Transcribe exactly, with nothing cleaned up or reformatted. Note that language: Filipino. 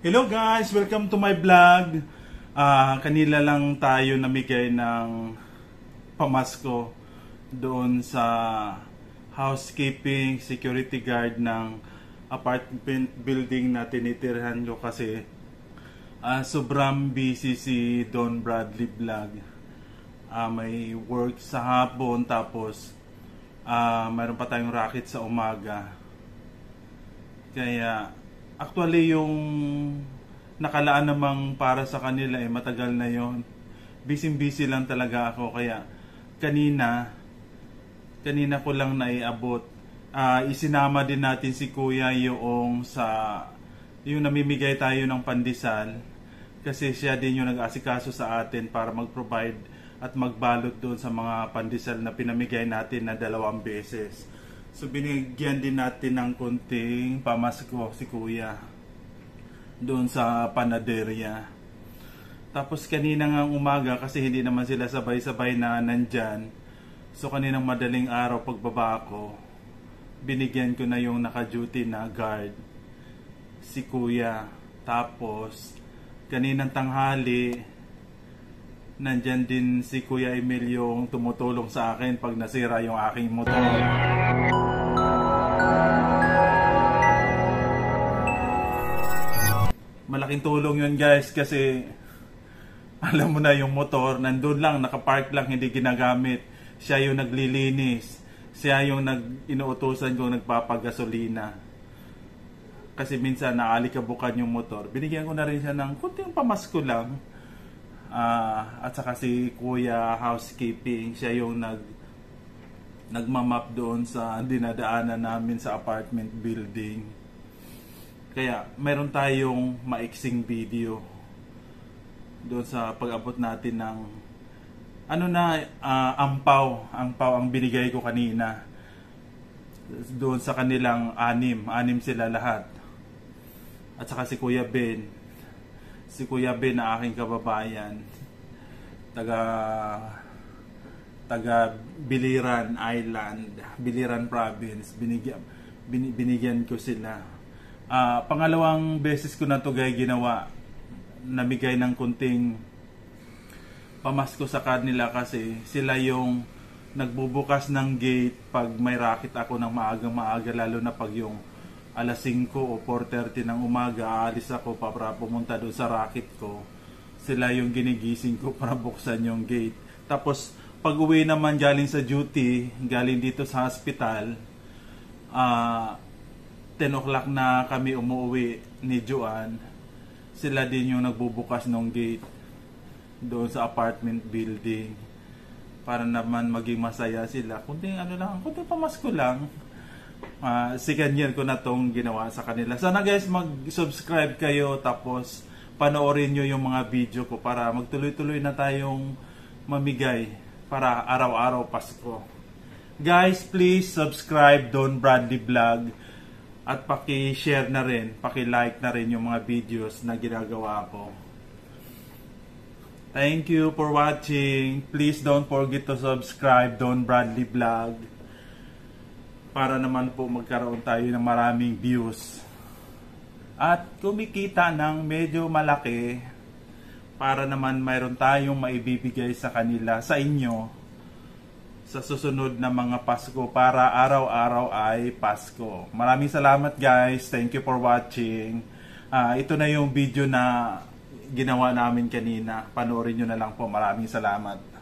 Hello guys! Welcome to my vlog. Uh, kanila lang tayo namigay ng pamasko doon sa housekeeping security guard ng apartment building na tinitirhan ko kasi uh, sobrang busy si Don Bradley Vlog. Uh, may work sa hapon tapos uh, mayroon pa tayong racket sa umaga. Kaya actually yung nakalaan namang para sa kanila eh matagal na yon. Busy-busy lang talaga ako kaya kanina kanina ko lang naiabot. Uh, isinama din natin si Kuya yung sa yung namimigay tayo ng pandesal kasi siya din yung nag-asikaso sa atin para mag-provide at magbalot doon sa mga pandesal na pinamigay natin na dalawang beses. So binigyan din natin ng konting pamasko si Kuya doon sa panaderia. Tapos kanina nga umaga kasi hindi naman sila sabay-sabay na nandyan. So kaninang madaling araw pagbaba ko, binigyan ko na yung naka-duty na guard si Kuya. Tapos kaninang tanghali nandyan din si Kuya Emil yung tumutulong sa akin pag nasira yung aking motor. Malaking tulong yun guys kasi alam mo na yung motor nandun lang, nakapark lang, hindi ginagamit. Siya yung naglilinis, siya yung nag inuutusan kong nagpapagasolina kasi minsan naalikabukan yung motor. Binigyan ko na rin siya ng kunting pamasko lang. Uh, at saka si Kuya housekeeping, siya yung nag nagmamap doon sa dinadaanan namin sa apartment building. Kaya meron tayong maiksing video doon sa pag-abot natin ng ano na uh, ampaw, ampaw ang binigay ko kanina doon sa kanilang anim, anim sila lahat. At saka si Kuya Ben. Si Kuya Ben na aking kababayan, taga taga Biliran Island, Biliran Province. Binigyan bin, binigyan ko sila. Uh, pangalawang beses ko na to guys ginawa. Namigay ng kunting pamasko sa kanila kasi sila yung nagbubukas ng gate pag may racket ako ng maaga-maaga, lalo na pag yung alas singko o four thirty ng umaga, aalis ako para pumunta doon sa racket ko. Sila yung ginigising ko para buksan yung gate. Tapos pag uwi naman galing sa duty, galing dito sa hospital, uh, ten o'clock na kami umuwi ni Joanne, sila din yung nagbubukas ng gate doon sa apartment building para naman maging masaya sila. Kunting ano lang, kunting pamasko lang. Uh, second year ko na tong ginawa sa kanila. Sana guys mag-subscribe kayo tapos panoorin nyo yung mga video ko para magtuloy-tuloy na tayong mamigay para araw-araw Pasko. Guys, please subscribe Don Bradley Vlog at paki-share na rin, paki-like na rin yung mga videos na ginagawa ko. Thank you for watching. Please don't forget to subscribe Don Bradley Vlog para naman po magkaroon tayo ng maraming views at kumikita ng medyo malaki para naman mayroon tayong maibibigay sa kanila, sa inyo sa susunod na mga Pasko para araw-araw ay Pasko. Maraming salamat guys. Thank you for watching. Uh, ito na yung video na ginawa namin kanina. Panoorin nyo na lang po. Maraming salamat.